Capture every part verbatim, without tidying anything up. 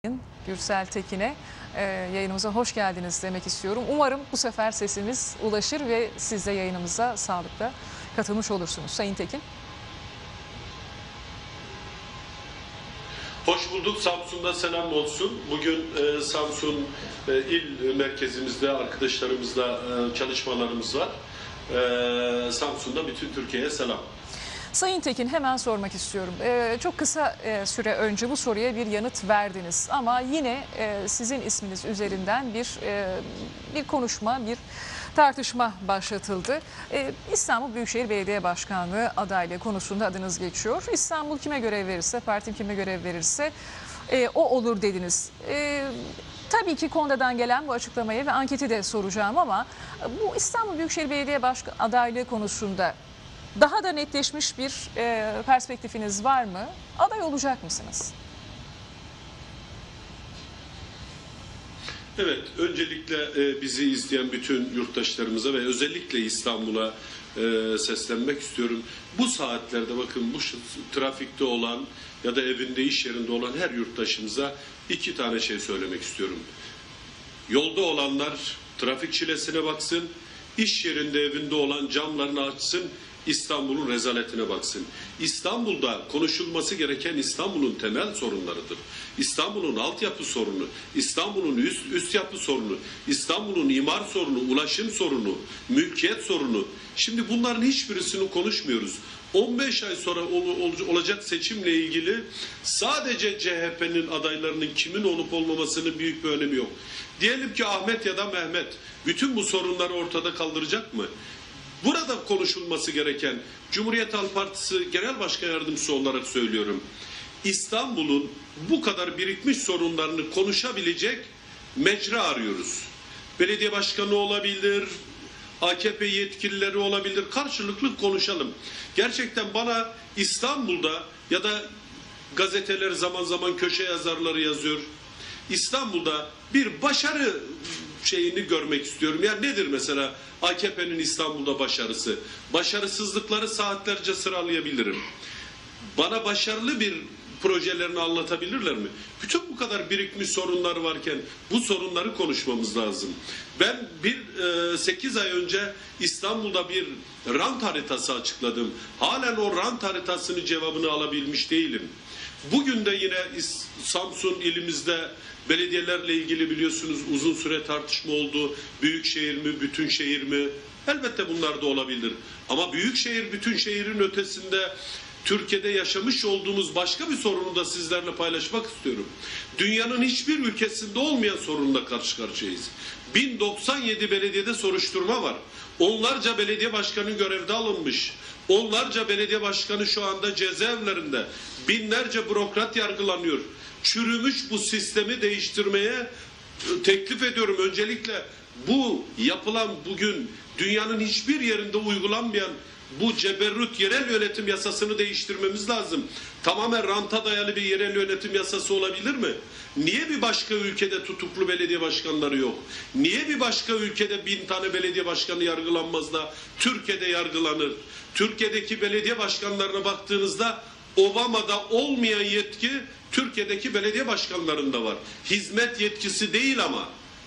Gürsel Tekin'e e, yayınımıza hoş geldiniz demek istiyorum. Umarım bu sefer sesimiz ulaşır ve siz de yayınımıza sağlıkla katılmış olursunuz. Sayın Tekin. Hoş bulduk. Samsun'da selam olsun. Bugün e, Samsun e, il merkezimizde arkadaşlarımızla e, çalışmalarımız var. E, Samsun'da bütün Türkiye'ye selam. Sayın Tekin, hemen sormak istiyorum. Ee, çok kısa e, süre önce bu soruya bir yanıt verdiniz ama yine e, sizin isminiz üzerinden bir e, bir konuşma, bir tartışma başlatıldı. E, İstanbul Büyükşehir Belediye Başkanlığı adaylığı konusunda adınız geçiyor. İstanbul kime görev verirse, partim kime görev verirse e, o olur dediniz. E, Tabii ki Konda'dan gelen bu açıklamayı ve anketi de soracağım ama bu İstanbul Büyükşehir Belediye Başkanı adaylığı konusunda daha da netleşmiş bir e, perspektifiniz var mı? Aday olacak mısınız? Evet, öncelikle e, bizi izleyen bütün yurttaşlarımıza ve özellikle İstanbul'a e, seslenmek istiyorum. Bu saatlerde bakın bu trafikte olan ya da evinde, iş yerinde olan her yurttaşımıza iki tane şey söylemek istiyorum. Yolda olanlar trafik çilesine baksın, iş yerinde, evinde olan camlarını açsın, İstanbul'un rezaletine baksın. İstanbul'da konuşulması gereken İstanbul'un temel sorunlarıdır. İstanbul'un altyapı sorunu, İstanbul'un üst, üst yapı sorunu, İstanbul'un imar sorunu, ulaşım sorunu, mülkiyet sorunu. Şimdi bunların hiçbirisini konuşmuyoruz. on beş ay sonra ol, ol, olacak seçimle ilgili sadece C H P'nin adaylarının kimin olup olmamasının büyük bir önemi yok. Diyelim ki Ahmet ya da Mehmet bütün bu sorunları ortada kaldıracak mı? Burada konuşulması gereken, Cumhuriyet Halk Partisi Genel Başkan Yardımcısı olarak söylüyorum, İstanbul'un bu kadar birikmiş sorunlarını konuşabilecek mecra arıyoruz. Belediye başkanı olabilir, A K P yetkilileri olabilir, karşılıklı konuşalım. Gerçekten bana İstanbul'da ya da gazeteler zaman zaman köşe yazarları yazıyor, İstanbul'da bir başarı şeyini görmek istiyorum. Yani nedir mesela A K P'nin İstanbul'da başarısı? Başarısızlıkları saatlerce sıralayabilirim. Bana başarılı bir projelerini anlatabilirler mi? Bütün bu kadar birikmiş sorunlar varken bu sorunları konuşmamız lazım. Ben bir e, sekiz ay önce İstanbul'da bir rant haritası açıkladım. Halen o rant haritasının cevabını alabilmiş değilim. Bugün de yine Samsun ilimizde belediyelerle ilgili biliyorsunuz uzun süre tartışma oldu. Büyük şehir mi, bütün şehir mi? Elbette bunlar da olabilir. Ama büyük şehir, bütün şehrin ötesinde Türkiye'de yaşamış olduğumuz başka bir sorunu da sizlerle paylaşmak istiyorum. Dünyanın hiçbir ülkesinde olmayan sorunla karşı karşıyayız. bin doksan yedi belediyede soruşturma var. Onlarca belediye başkanı görevde alınmış. Onlarca belediye başkanı şu anda cezaevlerinde. Binlerce bürokrat yargılanıyor. Çürümüş bu sistemi değiştirmeye teklif ediyorum. Öncelikle bu yapılan bugün dünyanın hiçbir yerinde uygulanmayan bu ceberrut yerel yönetim yasasını değiştirmemiz lazım. Tamamen ranta dayalı bir yerel yönetim yasası olabilir mi? Niye bir başka ülkede tutuklu belediye başkanları yok? Niye bir başka ülkede bin tane belediye başkanı yargılanmaz da Türkiye'de yargılanır? Türkiye'deki belediye başkanlarına baktığınızda Obama'da olmayan yetki Türkiye'deki belediye başkanlarında var. Hizmet yetkisi değil ama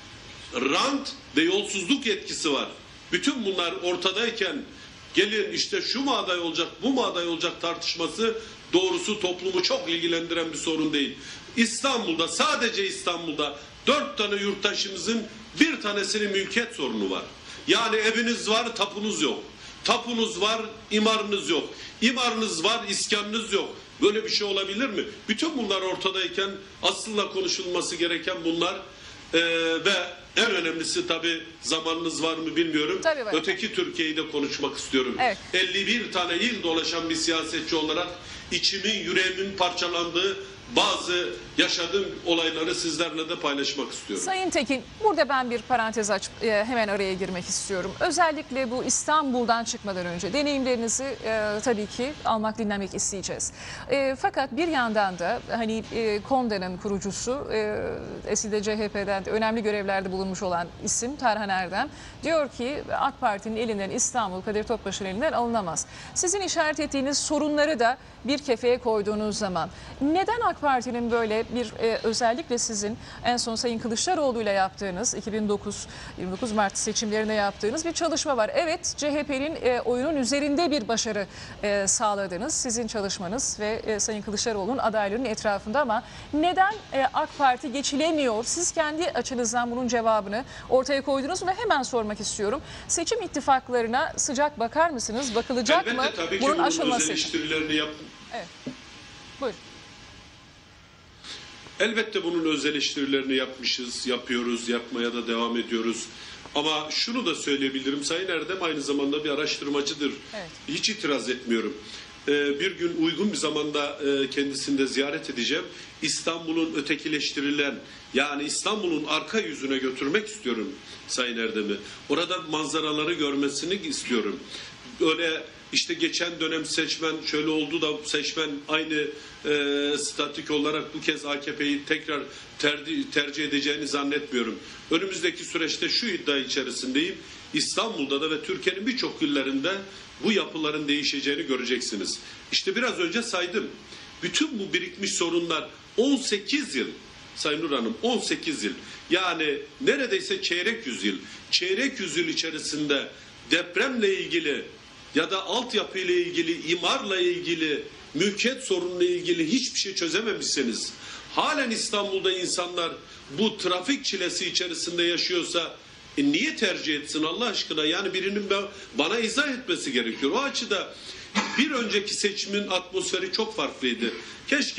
rant ve yolsuzluk yetkisi var. Bütün bunlar ortadayken gelin işte şu mu aday olacak, bu mu aday olacak tartışması doğrusu toplumu çok ilgilendiren bir sorun değil. İstanbul'da, sadece İstanbul'da dört tane yurttaşımızın bir tanesinin mülkiyet sorunu var. Yani eviniz var, tapunuz yok. Tapunuz var, imarınız yok. İmarınız var, iskanınız yok. Böyle bir şey olabilir mi? Bütün bunlar ortadayken aslında konuşulması gereken bunlar ee, ve en önemlisi tabii zamanınız var mı bilmiyorum. Öteki Türkiye'yi de konuşmak istiyorum. Evet. elli bir tane il dolaşan bir siyasetçi olarak içimin, yüreğimin parçalandığı bazı yaşadığım olayları sizlerle de paylaşmak istiyorum. Sayın Tekin, burada ben bir parantez aç, e, hemen araya girmek istiyorum. Özellikle bu İstanbul'dan çıkmadan önce deneyimlerinizi e, tabii ki almak, dinlemek isteyeceğiz. E, fakat bir yandan da hani e, Konda'nın kurucusu, e, eskide C H P'den de önemli görevlerde bulunmuş olan isim Tarhan Erdem diyor ki AK Parti'nin elinden İstanbul, Kadir Topbaş'ın elinden alınamaz. Sizin işaret ettiğiniz sorunları da bir kefeye koyduğunuz zaman neden AK Parti'nin böyle bir e, özellikle sizin en son Sayın Kılıçdaroğlu ile yaptığınız iki bin dokuz yirmi dokuz Mart seçimlerinde yaptığınız bir çalışma var. Evet, C H P'nin e, oyunun üzerinde bir başarı e, sağladınız. Sizin çalışmanız ve e, Sayın Kılıçdaroğlu'nun adaylığının etrafında, ama neden e, AK Parti geçilemiyor? Siz kendi açınızdan bunun cevabını ortaya koydunuz ve hemen sormak istiyorum. Seçim ittifaklarına sıcak bakar mısınız? Bakılacak Elbette, mı? tabii ki Bunun bunun aşılması özel için. eleştirilerini yap. Evet. Buyurun. Elbette bunun öz eleştirilerini yapmışız, yapıyoruz, yapmaya da devam ediyoruz. Ama şunu da söyleyebilirim, Sayın Erdem aynı zamanda bir araştırmacıdır. Evet. Hiç itiraz etmiyorum. Ee, bir gün uygun bir zamanda e, kendisini de ziyaret edeceğim. İstanbul'un ötekileştirilen, yani İstanbul'un arka yüzüne götürmek istiyorum Sayın Erdem'i. Orada manzaraları görmesini istiyorum. Öyle işte geçen dönem seçmen şöyle oldu da seçmen aynı e, statik olarak bu kez A K P'yi tekrar tercih, tercih edeceğini zannetmiyorum. Önümüzdeki süreçte şu iddia içerisindeyim. İstanbul'da da ve Türkiye'nin birçok illerinde bu yapıların değişeceğini göreceksiniz. İşte biraz önce saydım. Bütün bu birikmiş sorunlar on sekiz yıl, Sayın Nur Hanım, on sekiz yıl, yani neredeyse çeyrek yüzyıl, çeyrek yüzyıl içerisinde depremle ilgili ya da altyapıyla ilgili, imarla ilgili, mülkiyet sorunuyla ilgili hiçbir şey çözememişseniz, halen İstanbul'da insanlar bu trafik çilesi içerisinde yaşıyorsa e niye tercih etsin Allah aşkına? Yani birinin bana izah etmesi gerekiyor. O açıda bir önceki seçimin atmosferi çok farklıydı. Keşke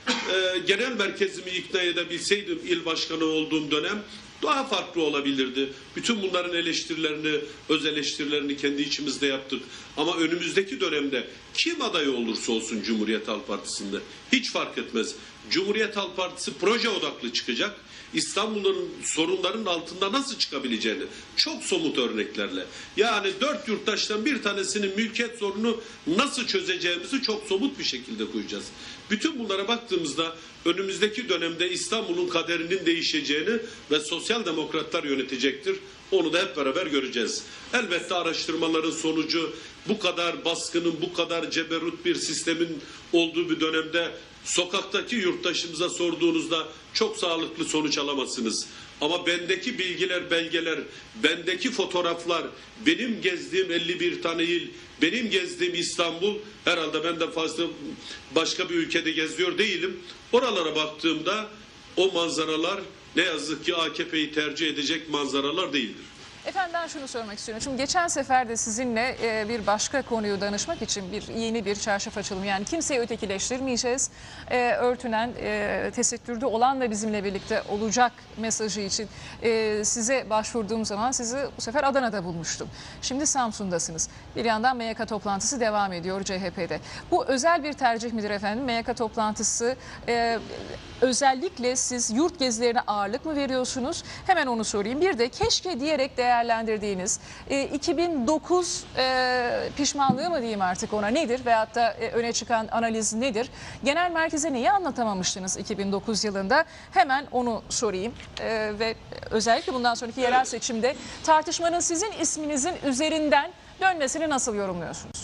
e, genel merkezimi ikna edebilseydim il başkanı olduğum dönem. Daha farklı olabilirdi. Bütün bunların eleştirilerini, öz eleştirilerini kendi içimizde yaptık. Ama önümüzdeki dönemde kim aday olursa olsun Cumhuriyet Halk Partisi'nde hiç fark etmez. Cumhuriyet Halk Partisi proje odaklı çıkacak. İstanbul'un sorunlarının altında nasıl çıkabileceğini çok somut örneklerle, yani dört yurttaştan bir tanesinin mülkiyet sorunu nasıl çözeceğimizi çok somut bir şekilde koyacağız. Bütün bunlara baktığımızda önümüzdeki dönemde İstanbul'un kaderinin değişeceğini ve sosyal demokratlar yönetecektir. Onu da hep beraber göreceğiz. Elbette araştırmaların sonucu bu kadar baskının, bu kadar ceberut bir sistemin olduğu bir dönemde sokaktaki yurttaşımıza sorduğunuzda çok sağlıklı sonuç alamazsınız. Ama bendeki bilgiler, belgeler, bendeki fotoğraflar, benim gezdiğim elli bir tane il, benim gezdiğim İstanbul, herhalde ben de fazla başka bir ülkede geziyor değilim. Oralara baktığımda o manzaralar ne yazık ki A K P'yi tercih edecek manzaralar değildir. Efendim, ben şunu sormak istiyorum. Şimdi geçen sefer de sizinle e, bir başka konuyu danışmak için bir yeni bir çarşaf açalım. Yani kimseyi ötekileştirmeyeceğiz. E, örtünen, e, tesettürde olan da bizimle birlikte olacak mesajı için e, size başvurduğum zaman sizi bu sefer Adana'da bulmuştum. Şimdi Samsun'dasınız. Bir yandan M Y K toplantısı devam ediyor C H P'de. Bu özel bir tercih midir efendim? M Y K toplantısı e, özellikle siz yurt gezilerine ağırlık mı veriyorsunuz? Hemen onu sorayım. Bir de keşke diyerek değerlendirdiğiniz e, iki bin dokuz e, pişmanlığı mı diyeyim artık ona, nedir? Veyahut da e, öne çıkan analiz nedir? Genel merkeze neyi anlatamamıştınız iki bin dokuz yılında? Hemen onu sorayım. E, ve özellikle bundan sonraki yerel seçimde tartışmanın sizin isminizin üzerinden dönmesini nasıl yorumluyorsunuz?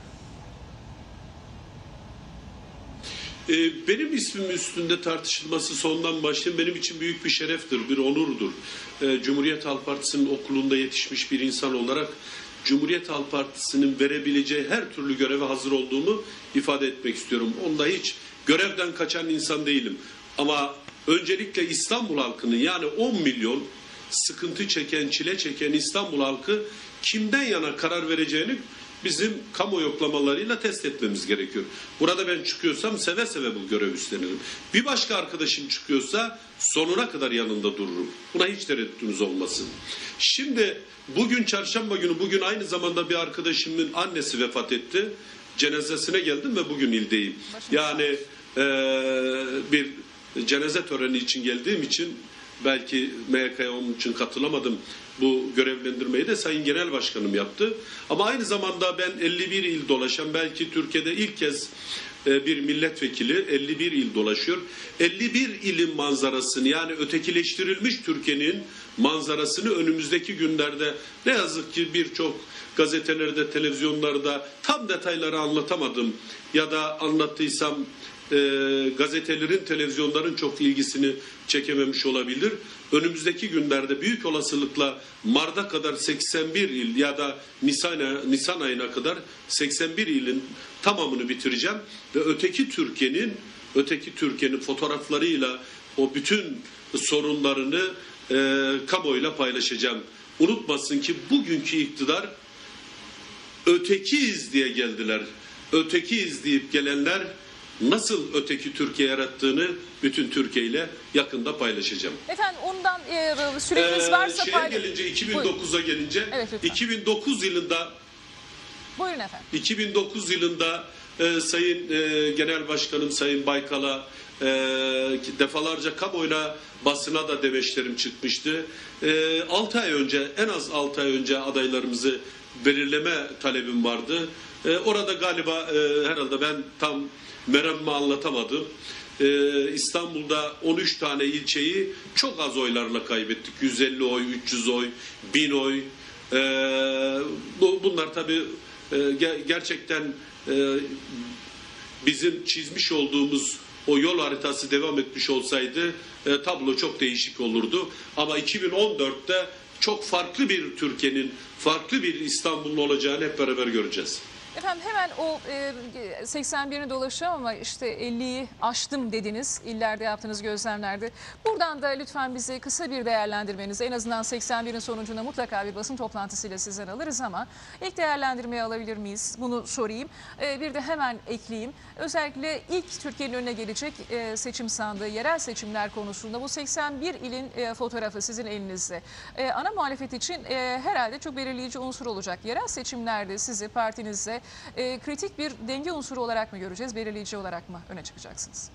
Benim ismim üstünde tartışılması sondan başlayayım. Benim için büyük bir şereftir, bir onurdur. Cumhuriyet Halk Partisi'nin okulunda yetişmiş bir insan olarak Cumhuriyet Halk Partisi'nin verebileceği her türlü göreve hazır olduğumu ifade etmek istiyorum. Onda hiç görevden kaçan insan değilim. Ama öncelikle İstanbul halkının, yani on milyon sıkıntı çeken, çile çeken İstanbul halkı kimden yana karar vereceğini bizim kamu yoklamalarıyla test etmemiz gerekiyor. Burada ben çıkıyorsam seve seve bu görev üstlenirim. Bir başka arkadaşım çıkıyorsa sonuna kadar yanında dururum. Buna hiç tereddütünüz olmasın. Şimdi bugün çarşamba günü, bugün aynı zamanda bir arkadaşımın annesi vefat etti. Cenazesine geldim ve bugün ildeyim. Yani e, bir cenaze töreni için geldiğim için belki M Y K'ya onun için katılamadım. Bu görevlendirmeyi de Sayın Genel Başkanım yaptı. Ama aynı zamanda ben elli bir il dolaşan, belki Türkiye'de ilk kez bir milletvekili elli bir il dolaşıyor. elli bir ilin manzarasını, yani ötekileştirilmiş Türkiye'nin manzarasını önümüzdeki günlerde ne yazık ki birçok gazetelerde, televizyonlarda tam detayları anlatamadım. Ya da anlattıysam e, gazetelerin, televizyonların çok ilgisini çekememiş olabilir. Önümüzdeki günlerde büyük olasılıkla Mart'a kadar seksen bir il ya da Nisan, Nisan ayına kadar seksen bir ilin tamamını bitireceğim ve öteki Türkiye'nin öteki Türkiye'nin fotoğraflarıyla o bütün sorunlarını e, kamuoyuyla paylaşacağım. Unutmasın ki bugünkü iktidar ötekiyiz diye geldiler. Ötekiyiz deyip gelenler nasıl öteki Türkiye yarattığını bütün Türkiye ile yakında paylaşacağım. Efendim ondan e, süreniz varsa ee, şeye paylaş. gelince iki bin dokuza gelince Evet, iki bin dokuz yılında buyurun efendim. iki bin dokuz yılında e, Sayın e, Genel Başkanım Sayın Baykal'a e, defalarca kamuoyuna, basına da demeçlerim çıkmıştı. E, altı ay önce, en az altı ay önce adaylarımızı belirleme talebim vardı. E, orada galiba e, herhalde ben tam meramımı anlatamadım. Ee, İstanbul'da on üç tane ilçeyi çok az oylarla kaybettik. yüz elli oy, üç yüz oy, bin oy. Ee, bu, bunlar tabii e, ger- gerçekten e, bizim çizmiş olduğumuz o yol haritası devam etmiş olsaydı e, tablo çok değişik olurdu. Ama iki bin on dörtte çok farklı bir Türkiye'nin, farklı bir İstanbul'un olacağını hep beraber göreceğiz. Efendim hemen o e, seksen birini dolaşacağım ama işte elliyi aştım dediniz illerde yaptığınız gözlemlerde. Buradan da lütfen bize kısa bir değerlendirmenizi, en azından seksen birin sonucunda mutlaka bir basın toplantısıyla sizden alırız ama ilk değerlendirmeyi alabilir miyiz? Bunu sorayım. E, bir de hemen ekleyeyim. Özellikle ilk Türkiye'nin önüne gelecek e, seçim sandığı, yerel seçimler konusunda bu seksen bir ilin e, fotoğrafı sizin elinizde. E, ana muhalefet için e, herhalde çok belirleyici unsur olacak. Yerel seçimlerde sizi partinizde E, kritik bir denge unsuru olarak mı göreceğiz, belirleyici olarak mı öne çıkacaksınız?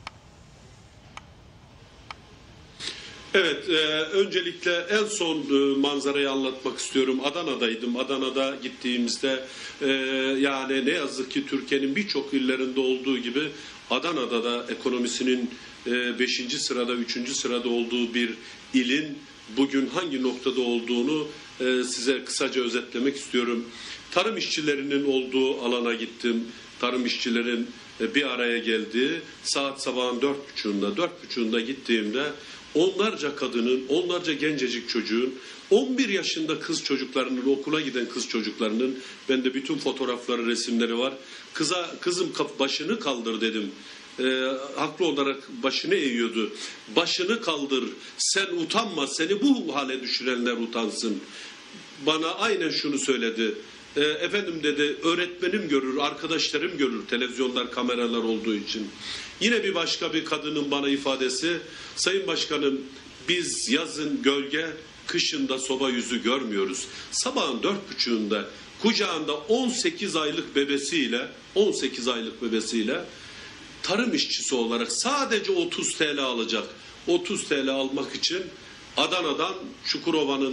Evet, e, öncelikle en son e, manzarayı anlatmak istiyorum. Adana'daydım. Adana'da gittiğimizde e, yani ne yazık ki Türkiye'nin birçok illerinde olduğu gibi Adana'da da ekonomisinin e, beşinci sırada, üçüncü sırada olduğu bir ilin bugün hangi noktada olduğunu e, size kısaca özetlemek istiyorum. Tarım işçilerinin olduğu alana gittim. Tarım işçilerin bir araya geldiği saat sabahın dört buçuğunda, dört buçuğunda gittiğimde onlarca kadının, onlarca gencecik çocuğun, on bir yaşında kız çocuklarının, okula giden kız çocuklarının, bende bütün fotoğrafları, resimleri var. Kıza, kızım başını kaldır dedim. E, haklı olarak başını eğiyordu. Başını kaldır, sen utanma, seni bu hale düşürenler utansın. Bana aynen şunu söyledi. E, efendim dedi, öğretmenim görür, arkadaşlarım görür, televizyonlar, kameralar olduğu için. Yine bir başka bir kadının bana ifadesi, Sayın Başkanım biz yazın gölge, kışında soba yüzü görmüyoruz. Sabahın dört buçuğunda kucağında on sekiz aylık bebesiyle, on sekiz aylık bebesiyle tarım işçisi olarak sadece otuz TL alacak. otuz TL almak için Adana'dan Çukurova'nın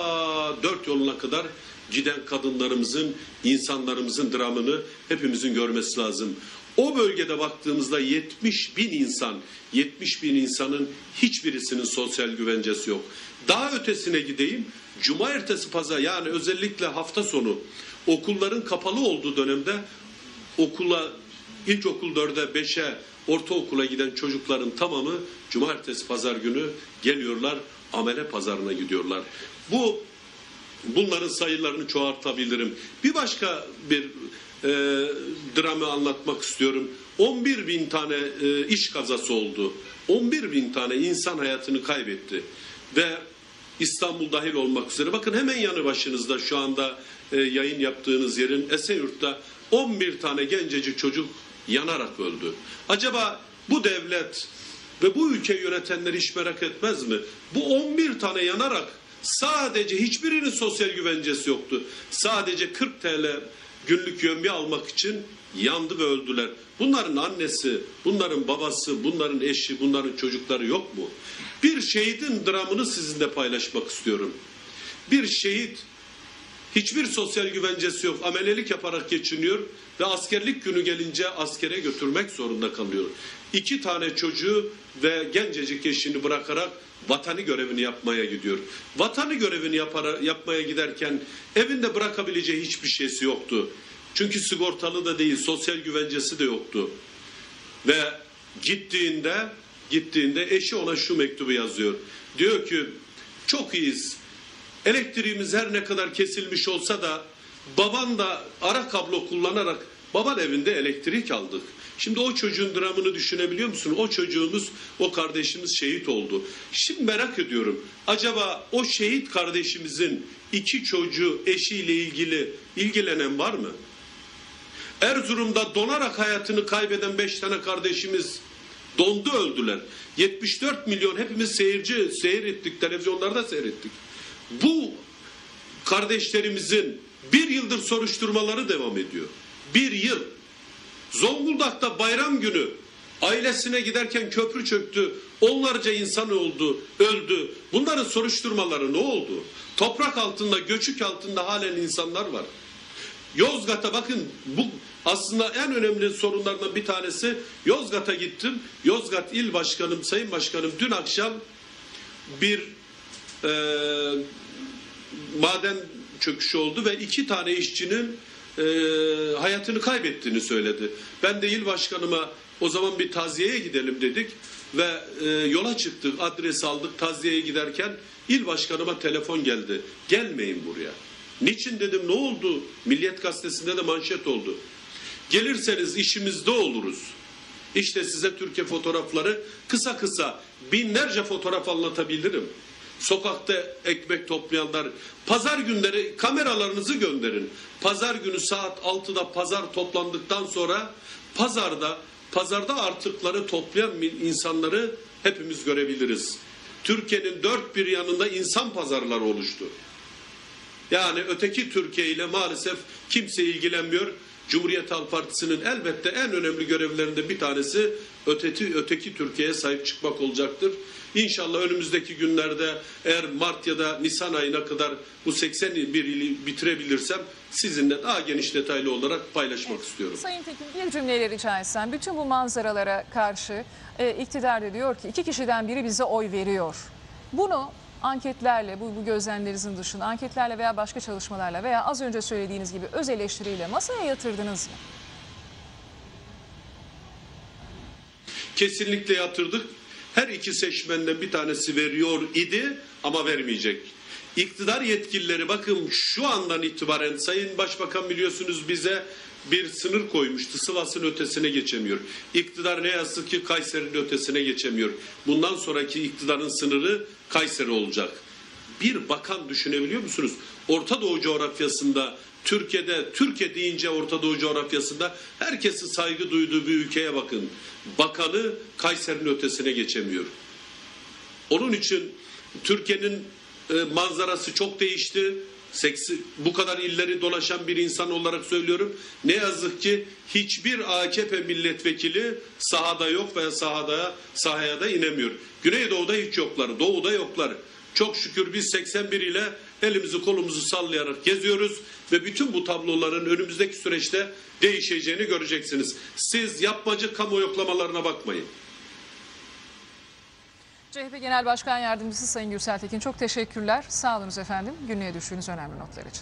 ta dört yoluna kadar giden kadınlarımızın, insanlarımızın dramını hepimizin görmesi lazım. O bölgede baktığımızda yetmiş bin insan, yetmiş bin insanın hiçbirisinin sosyal güvencesi yok. Daha ötesine gideyim, Cuma ertesi pazar, yani özellikle hafta sonu okulların kapalı olduğu dönemde okula, ilkokul dörde beşe, ortaokula giden çocukların tamamı cumartesi pazar günü geliyorlar, amele pazarına gidiyorlar. Bu bunların sayılarını çoğaltabilirim. Bir başka bir e, dramı anlatmak istiyorum. on bir bin tane e, iş kazası oldu. on bir bin tane insan hayatını kaybetti. Ve İstanbul dahil olmak üzere. Bakın hemen yanı başınızda şu anda e, yayın yaptığınız yerin Esenyurt'ta on bir tane gencecik çocuk yanarak öldü. Acaba bu devlet ve bu ülkeyi yönetenler hiç merak etmez mi? Bu on bir tane yanarak sadece hiçbirinin sosyal güvencesi yoktu. Sadece kırk TL günlük yevmiye almak için yandı ve öldüler. Bunların annesi, bunların babası, bunların eşi, bunların çocukları yok mu? Bir şehidin dramını sizinle paylaşmak istiyorum. Bir şehit hiçbir sosyal güvencesi yok. Amelelik yaparak geçiniyor ve askerlik günü gelince askere götürmek zorunda kalıyor. İki tane çocuğu ve gencecik eşini bırakarak vatani görevini yapmaya gidiyor. Vatani görevini yapara, yapmaya giderken evinde bırakabileceği hiçbir şeysi yoktu. Çünkü sigortalı da değil, sosyal güvencesi de yoktu. Ve gittiğinde gittiğinde eşi ona şu mektubu yazıyor. Diyor ki çok iyiyiz. Elektriğimiz her ne kadar kesilmiş olsa da baban da ara kablo kullanarak baban evinde elektrik aldık. Şimdi o çocuğun dramını düşünebiliyor musun? O çocuğumuz, o kardeşimiz şehit oldu. Şimdi merak ediyorum. Acaba o şehit kardeşimizin iki çocuğu eşiyle ilgili ilgilenen var mı? Erzurum'da donarak hayatını kaybeden beş tane kardeşimiz dondu, öldüler. yetmiş dört milyon hepimiz seyirci seyrettik, televizyonlarda seyrettik. Bu kardeşlerimizin bir yıldır soruşturmaları devam ediyor. Bir yıl. Zonguldak'ta bayram günü ailesine giderken köprü çöktü. Onlarca insan oldu, öldü. Bunların soruşturmaları ne oldu? Toprak altında, göçük altında halen insanlar var. Yozgat'a bakın, bu aslında en önemli sorunlardan bir tanesi. Yozgat'a gittim. Yozgat İl Başkanım, Sayın Başkanım dün akşam bir e, maden çöküşü oldu ve iki tane işçinin e, hayatını kaybettiğini söyledi. Ben de il başkanıma o zaman bir taziyeye gidelim dedik ve e, yola çıktık, adres aldık. Taziyeye giderken il başkanıma telefon geldi. Gelmeyin buraya. Niçin dedim, ne oldu? Milliyet Gazetesi'nde de manşet oldu. Gelirseniz işimizde oluruz. İşte size Türkiye fotoğrafları, kısa kısa binlerce fotoğraf anlatabilirim. Sokakta ekmek toplayanlar, pazar günleri kameralarınızı gönderin. Pazar günü saat altıda pazar toplandıktan sonra pazarda pazarda artıkları toplayan insanları hepimiz görebiliriz. Türkiye'nin dört bir yanında insan pazarları oluştu. Yani öteki Türkiye ile maalesef kimse ilgilenmiyor. Cumhuriyet Halk Partisi'nin elbette en önemli görevlerinden bir tanesi öteki, öteki Türkiye'ye sahip çıkmak olacaktır. İnşallah önümüzdeki günlerde eğer Mart ya da Nisan ayına kadar bu seksen bir ili bitirebilirsem sizinle daha geniş detaylı olarak paylaşmak evet. istiyorum. Sayın Tekin, bir cümleyle rica etsem. Bütün bu manzaralara karşı e, iktidar da diyor ki iki kişiden biri bize oy veriyor. Bunu anketlerle, bu, bu gözlemlerinizin dışında anketlerle veya başka çalışmalarla veya az önce söylediğiniz gibi öz eleştiriyle masaya yatırdınız mı? Kesinlikle yatırdık. Her iki seçmenden bir tanesi veriyor idi ama vermeyecek. İktidar yetkilileri bakın şu andan itibaren Sayın Başbakan biliyorsunuz bize bir sınır koymuştu. Sivas'ın ötesine geçemiyor. İktidar ne yazık ki Kayseri'nin ötesine geçemiyor. Bundan sonraki iktidarın sınırı Kayseri olacak. Bir bakan düşünebiliyor musunuz? Orta Doğu coğrafyasında, Türkiye'de, Türkiye deyince Orta Doğu coğrafyasında herkesin saygı duyduğu bir ülkeye bakın. Bakanı Kayseri'nin ötesine geçemiyor. Onun için Türkiye'nin e, manzarası çok değişti. Seksi, bu kadar illeri dolaşan bir insan olarak söylüyorum. Ne yazık ki hiçbir A K P milletvekili sahada yok veya sahada sahaya da inemiyor. Güneydoğu'da hiç yoklar, Doğu'da yoklar. Çok şükür biz seksen bir ile elimizi kolumuzu sallayarak geziyoruz ve bütün bu tabloların önümüzdeki süreçte değişeceğini göreceksiniz. Siz yapmacık kamu yoklamalarına bakmayın. C H P Genel Başkan Yardımcısı Sayın Gürsel Tekin, çok teşekkürler. Sağ olunuz efendim. Günlüğe düştüğünüz önemli notlar için.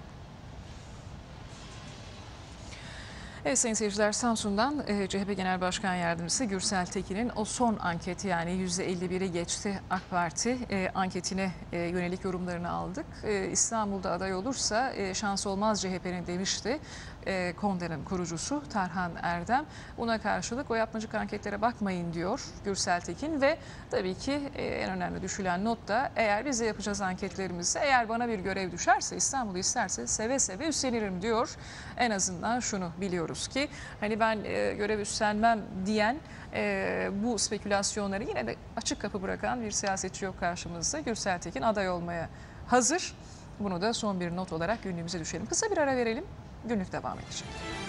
Evet sayın seyirciler, Samsun'dan e, C H P Genel Başkan Yardımcısı Gürsel Tekin'in o son anketi, yani yüzde elli biri geçti AK Parti e, anketine e, yönelik yorumlarını aldık. E, İstanbul'da aday olursa e, şans olmaz C H P'nin demişti e, KONDE'nin kurucusu Tarhan Erdem. Buna karşılık o yapmacık anketlere bakmayın diyor Gürsel Tekin ve tabii ki e, en önemli düşülen not da eğer biz de yapacağız anketlerimizi, eğer bana bir görev düşerse, İstanbul'u isterse seve seve üstlenirim diyor. En azından şunu biliyoruz ki hani ben e, görev üstlenmem diyen e, bu spekülasyonları yine de açık kapı bırakan bir siyasetçi yok karşımızda. Gürsel Tekin aday olmaya hazır. Bunu da son bir not olarak günlüğümüze düşelim. Kısa bir ara verelim. Günlük devam edecek.